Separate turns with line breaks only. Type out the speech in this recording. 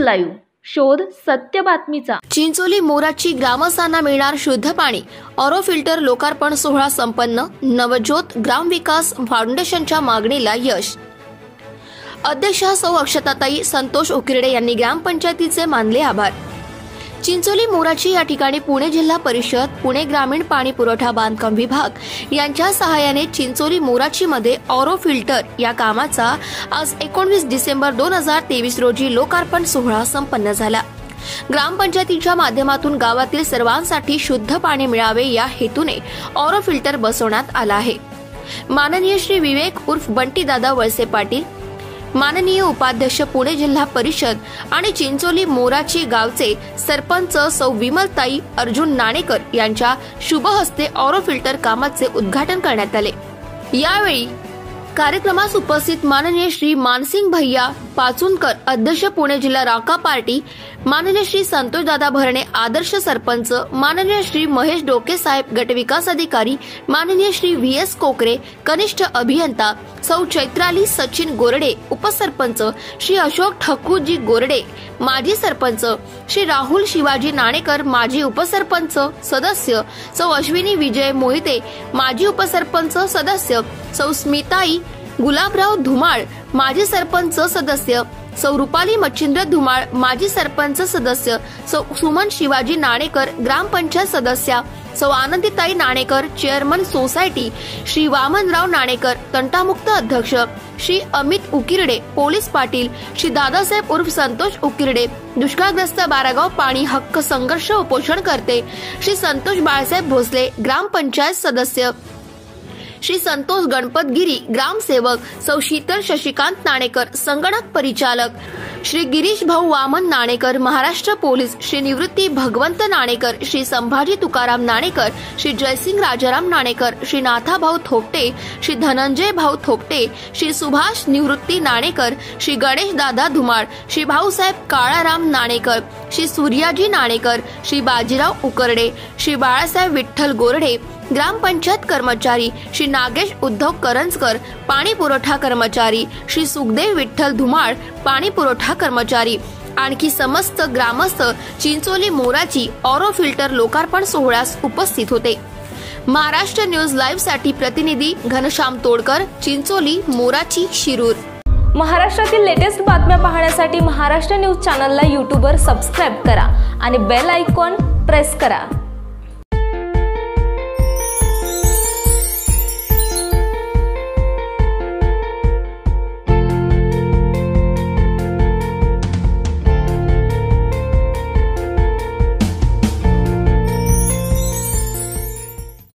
Live, शोध सत्य बातमीचा।
चिंचोली मोराची ग्रामस्थांना मिळणार शुद्ध पाणी, ऑरो फिल्टर लोकार्पण सोहळा संपन्न। नवज्योत ग्रामविकास फाउंडेशनच्या मागणीला यश। अध्यक्षा सौ अक्षताताई संतोष उकिरडे यांनी ग्रामपंचायतीचे मानले आभार। चिंचोली मोराची या ठिकाणी पुणे जिल्हा परिषद, पुणे ग्रामीण पाणी पुरवठा बांधकाम विभाग यांच्या सहाय्याने चिंचोली मोराची मध्ये ऑरो फिल्टर या कामाचा आज 19 डिसेंबर 2023 रोजी लोकार्पण सोहळा संपन्न झाला। ग्रामपंचायतीच्या माध्यमातून गावातील सर्वांसाठी शुद्ध पाणी मिळावे या हेतूने ऑरो फिल्टर बसवण्यात आला आहे। माननीय श्री विवेक उर्फ बंटी दादा वळसे पाटील, माननीय उपाध्यक्ष पुणे जिल्हा परिषद आणि चिंचोली मोराची गावचे सरपंच सौ विमलताई अर्जुन नाणेकर यांच्या शुभ हस्ते ऑरो फिल्टर कामाचे उद्घाटन करण्यात आले। यावेळी कार्यक्रमास उपस्थित माननीय श्री मानसिंग भैया पाचुनकर, अध्यक्ष पुणे जिल्हा राका पार्टी, माननीय श्री संतोष दादा भरणे आदर्श सरपंच, माननीय श्री महेश डोके साहेब गट विकास अधिकारी, माननीय श्री VS कोकरे कनिष्ठ अभियंता, सौ चैत्राली सचिन गोरडे उपसरपंच, श्री अशोक ठकुजी गोरडे माजी सरपंच, श्री राहुल शिवाजी नाणेकर माजी उपसरपंच सदस्य, सौ अश्विनी विजय मोहिते माजी उपसरपंच सदस्य, सौ स्मिताई गुलाबराव धुमाळ माजी सरपंच सदस्य, सौ रुपाली मच्छिंद्र धुमाळ माजी सरपंच सदस्य, सौ सुमन शिवाजी नाणेकर ग्रामपंचायत सदस्या, सौ आनंदीताई नाणेकर चेअरमन सोसायटी, श्री वामनराव नाणेकर तंटामुक्त अध्यक्ष, श्री अमित उकिरडे पोलीस पाटील, श्री दादासाहेब उर्फ संतोष उकिरडे दुष्काळग्रस्त बारागाव पाणी हक्क संघर्ष उपोषण करते, श्री संतोष बाळासाहेब भोसले ग्रामपंचायत सदस्य, श्री संतोष गणपत गिरी ग्रामसेवक, सौ शीतल शशिकांत नाणेकर संगणक परिचालक, श्री गिरीश भाऊ वामन नाणेकर महाराष्ट्र पोलीस, श्री निवृत्ती भगवंत नाणेकर, श्री संभाजी तुकाराम नाणेकर, श्री जयसिंग राजाराम नाणेकर, श्री नाथा भाऊ थोपटे, श्री धनंजय भाऊ थोपटे, श्री सुभाष निवृत्ती नाणेकर, श्री गणेश दादा धुमाळ, श्री भाऊसाहेब काळाराम नाणेकर, श्री सूर्याजी नाणेकर, श्री बाजीराव उकरडे, श्री बाळासाहेब विठ्ठल गोरडे ग्रामपंचायत कर्मचारी, श्री नागेश उद्धव करंजकर पाणी पुरवठा कर्मचारी, श्री सुखदेव विठ्ठल धुमाळ पाणी पुरवठा कर्मचारी आणखी समस्त ग्रामस्थ चिंचोली मोराची ऑरो फिल्टर लोकार्पण सोहळ्यास उपस्थित होते। महाराष्ट्र न्यूज लाईव्ह साठी प्रतिनिधी घनश्याम तोडकर, चिंचोली मोराची शिरूर।
महाराष्ट्रातील लेटेस्ट बातम्या पाहण्यासाठी महाराष्ट्र न्यूज चॅनलला YouTube वर सबस्क्राइब करा आणि बेल आयकॉन प्रेस करा।